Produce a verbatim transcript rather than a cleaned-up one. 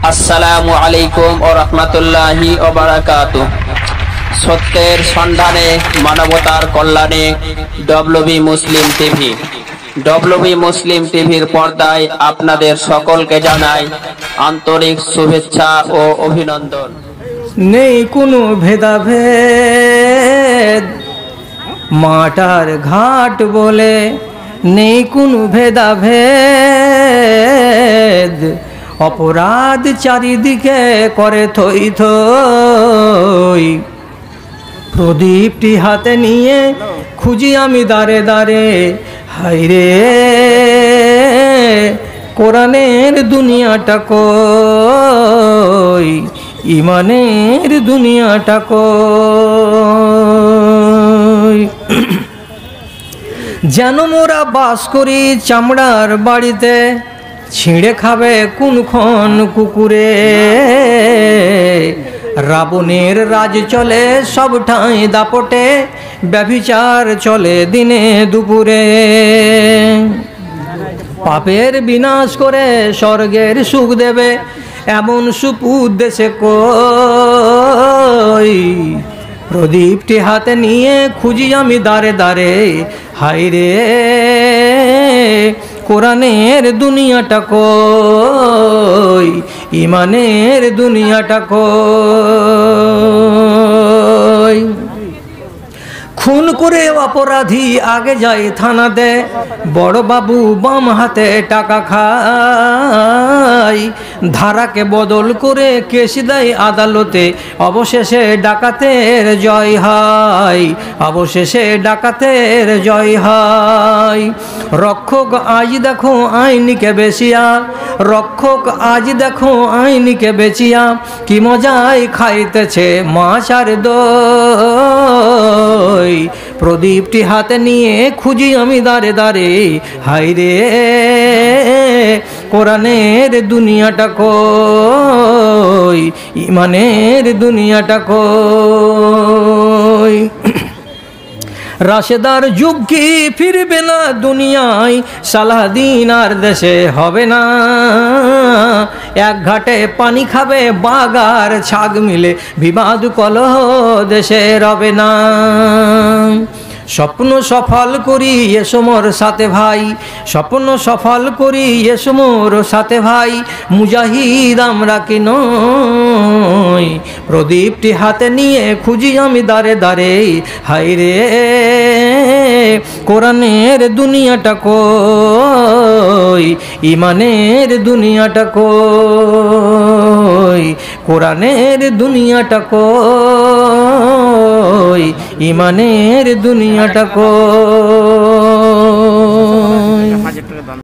আসসালামু আলাইকুম ওয়া রাহমাতুল্লাহি ওয়া বারাকাতুহু। সত্যের সন্ধানে মানবতার কল্যাণে WB Muslim TV WB Muslim টিভির পর্দায় আপনাদের সকলকে জানাই আন্তরিক শুভেচ্ছা ও অভিনন্দন। নেই কোনো ভেদাভেদ মাটার ঘাট বলে, নেই কোনো ভেদাভেদ অপরাধ চারিদিকে করে থই থই। প্রদীপটি হাতে নিয়ে খুঁজি আমি দাঁড়ে দাঁড়ে, হায়রে কোরআনের দুনিয়াটা কই, ইমানের দুনিয়াটা কই। যেন মোরা বাস করি চামড়ার বাড়িতে, ছিঁড়ে খাবে কোনক্ষণ কুকুরে। রাবণের রাজ চলে সব ঠাঁই দাপটে, ব্যভিচার চলে দিনে দুপুরে। পাপের বিনাশ করে স্বর্গের সুখ দেবে, এমন সুপুত দেশে কই। প্রদীপটি হাতে নিয়ে খুঁজি আমি দাঁড়ে দাঁড়ে, হায়রে কোরআনের দুনিয়াটা কই, ইমানের দুনিয়াটা কই। খুন করে অপরাধী আগে যায় থানাতে, বড় বাবু বাম হাতে টাকা খায়। ধারাকে বদল করে কেস দেয় আদালতে, অবশেষে ডাকাতের জয় হয়, অবশেষে ডাকাতের জয় হয়। রক্ষক আজ দেখো আইনিকে বেচিয়া, রক্ষক আজ দেখো আইনিকে বেচিয়া, কি মজায় খাইতেছে মাছ আর দই। প্রদীপটি হাতে নিয়ে খুঁজি আমি দাঁড়ে দাঁড়ে, হায়রে কোরআনের দুনিয়াটা কই, ইমানের দুনিয়াটা কই। রাশেদার যুগ কি ফিরবে না দুনিয়ায়, সালাহদ্দিন আর দেশে হবে না। এক ঘাটে পানি খাবে বাঘ আর ছাগ মিলে, বিবাদ কলহ দেশে রবে না। স্বপ্ন সফল করি এসো মোর সাথে ভাই, স্বপ্ন সফল করি এসো মোর সাথে ভাই। মুজাহিদ আমরা কি নই, প্রদীপটি হাতে নিয়ে খুঁজি আমি দাঁড়ে দাঁড়ে, হায়রে কোরআনের দুনিয়াটা কই, ইমানের দুনিয়াটা কই। কোরআনের দুনিয়াটা কই, ইমানের দুনিয়াটা কই।